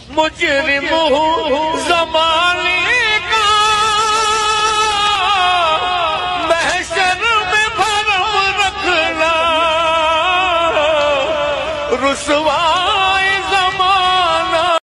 मुजरिम हूँ ज़माने का, महशर में भरम रखना रुसवा